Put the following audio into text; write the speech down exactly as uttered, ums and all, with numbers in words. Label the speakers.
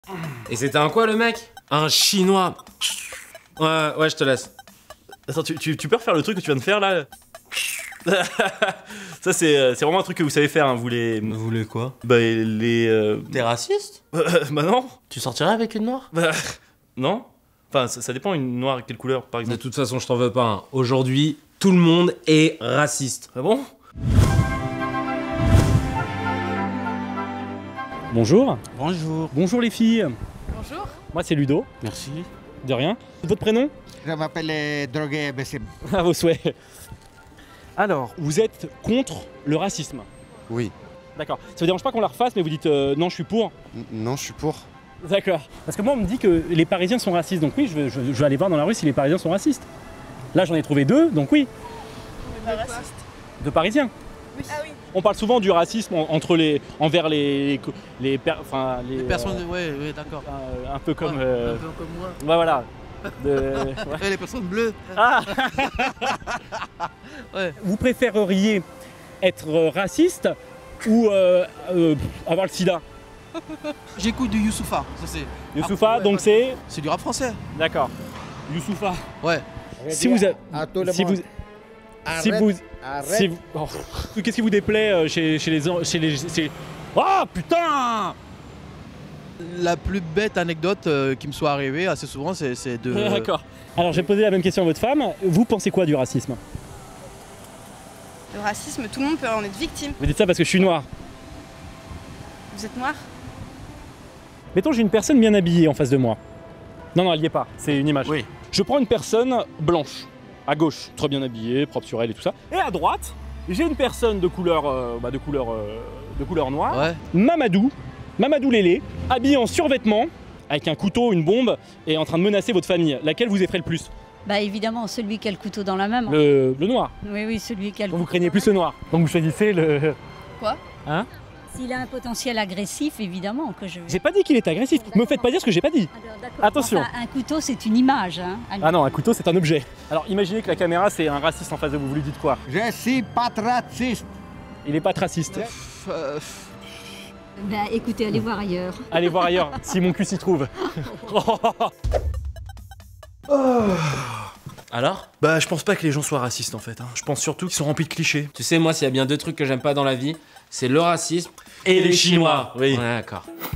Speaker 1: Et c'était un quoi le mec? Un chinois. Ouais, ouais, je te laisse.
Speaker 2: Attends, tu, tu, tu peux refaire le truc que tu viens de faire là? Ça c'est vraiment un truc que vous savez faire, hein, vous les...
Speaker 1: Vous voulez quoi?
Speaker 2: Bah les... Euh...
Speaker 1: T'es raciste?
Speaker 2: Euh, bah non.
Speaker 1: Tu sortirais avec une noire?
Speaker 2: Bah non. Enfin ça, ça dépend, une noire quelle couleur par exemple.
Speaker 1: De toute façon je t'en veux pas, hein. Aujourd'hui tout le monde est raciste.
Speaker 2: Ah bon?
Speaker 3: Bonjour.
Speaker 4: Bonjour.
Speaker 3: Bonjour les filles.
Speaker 5: Bonjour.
Speaker 3: Moi c'est Ludo.
Speaker 4: Merci.
Speaker 3: De rien. Votre prénom?
Speaker 4: Je m'appelle Drogué Bessim.
Speaker 3: À vos souhaits. Alors, vous êtes contre le racisme?
Speaker 6: Oui.
Speaker 3: D'accord. Ça vous dérange pas qu'on la refasse, mais vous dites euh, non, je suis pour?
Speaker 6: N non, je suis pour.
Speaker 3: D'accord. Parce que moi, on me dit que les Parisiens sont racistes, donc oui, je vais, je, je vais aller voir dans la rue si les Parisiens sont racistes. Là, j'en ai trouvé deux, donc oui.
Speaker 5: Pas raciste.
Speaker 3: De Parisiens.
Speaker 5: Oui. Ah oui.
Speaker 3: On parle souvent du racisme en- entre les, envers les, les, per- enfin, les,
Speaker 7: Les personnes,
Speaker 3: euh,
Speaker 7: ouais, ouais, d'accord.
Speaker 3: euh, un peu comme,
Speaker 7: Ouais,
Speaker 3: euh,
Speaker 7: un peu comme moi.
Speaker 3: ouais, voilà. De- ouais.
Speaker 7: Ouais, les personnes bleues.
Speaker 3: Ah.
Speaker 7: Ouais.
Speaker 3: Vous préféreriez être euh, raciste ou euh, euh, avoir le sida?
Speaker 7: J'écoute du Youssoupha, ça c'est.
Speaker 3: Youssoufa,
Speaker 7: Ah, ouais,
Speaker 3: donc
Speaker 7: ouais.
Speaker 3: c'est...
Speaker 7: C'est du rap français.
Speaker 3: D'accord. Youssoufa.
Speaker 7: Ouais.
Speaker 3: Si vous... a-
Speaker 4: À tout le
Speaker 3: si vous...
Speaker 4: monde.
Speaker 3: Si
Speaker 4: Arrête,
Speaker 3: vous...
Speaker 4: arrête.
Speaker 3: Si vous... oh. Qu'est-ce qui vous déplaît euh, chez, chez les... en- Chez les chez- Oh putain.
Speaker 7: La plus bête anecdote euh, qui me soit arrivée assez souvent, c'est c'est de.
Speaker 3: D'accord. Alors j'ai posé la même question à votre femme. Vous pensez quoi du racisme?
Speaker 5: Le racisme, tout le monde peut en être victime.
Speaker 3: Vous dites ça parce que je suis noir.
Speaker 5: Vous êtes noir?
Speaker 3: Mettons j'ai une personne bien habillée en face de moi. Non, non, elle y est pas. C'est une image.
Speaker 7: Oui.
Speaker 3: Je prends une personne blanche, à gauche, très bien habillée, propre sur elle et tout ça. Et à droite, j'ai une personne de couleur, euh, bah, de couleur, euh, de couleur noire.
Speaker 7: Ouais.
Speaker 3: Mamadou, Mamadou Lélé, habillé en survêtement, avec un couteau, une bombe, et en train de menacer votre famille. Laquelle vous effraie le plus?
Speaker 8: Bah évidemment, celui qui a le couteau dans la main. moi.
Speaker 3: le, le noir.
Speaker 8: Oui, oui, celui qui a le
Speaker 3: Donc vous
Speaker 8: couteau
Speaker 3: craignez
Speaker 8: dans
Speaker 3: plus
Speaker 8: la
Speaker 3: le noir. Donc vous choisissez le...
Speaker 5: Quoi?
Speaker 3: Hein?
Speaker 8: main. S'il a un potentiel agressif, évidemment que je vais...
Speaker 3: J'ai pas dit qu'il est agressif. Me faites pas dire ce que j'ai pas dit.
Speaker 8: Alors, d'accord.
Speaker 3: Attention.
Speaker 8: Enfin, un couteau, c'est une image. Hein. Un-
Speaker 3: Ah non, un couteau c'est un objet. Alors imaginez que la caméra c'est un raciste en face de vous. Vous lui dites quoi?
Speaker 4: Je suis pas raciste.
Speaker 3: Il est pas raciste.
Speaker 7: Pff, euh, pff.
Speaker 8: Ben, écoutez, allez voir ailleurs.
Speaker 3: Allez voir ailleurs, si mon cul s'y trouve.
Speaker 1: Alors?
Speaker 2: Bah je pense pas que les gens soient racistes en fait, hein. Je pense surtout qu'ils sont remplis de clichés.
Speaker 1: Tu sais moi s'il y a bien deux trucs que j'aime pas dans la vie, c'est le racisme
Speaker 2: Et les Chinois, oui.
Speaker 1: Ouais, d'accord.